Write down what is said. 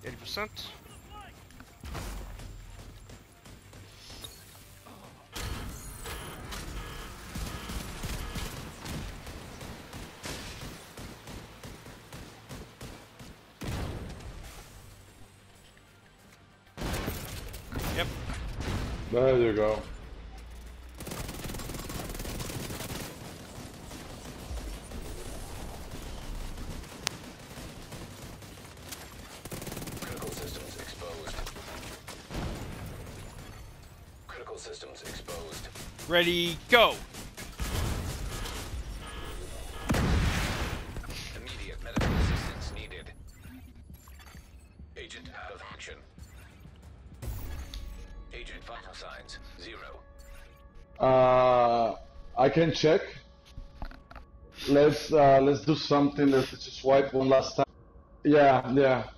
80%. Yep. There you go. Critical systems exposed. Critical systems exposed. Ready, go! Immediate medical assistance needed. Agent out of action. Agent vital signs 0. I can check. Let's do something. Let's just swipe one last time. Yeah, yeah.